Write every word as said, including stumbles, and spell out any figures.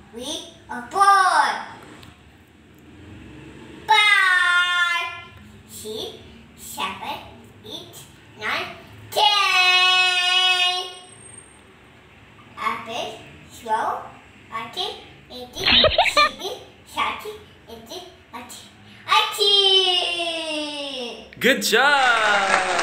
We are born. Five, six, seven, eight, nine, ten. Apple, twelve, thirteen, eighteen, nineteen, twenty, eighteen, nineteen. Good job!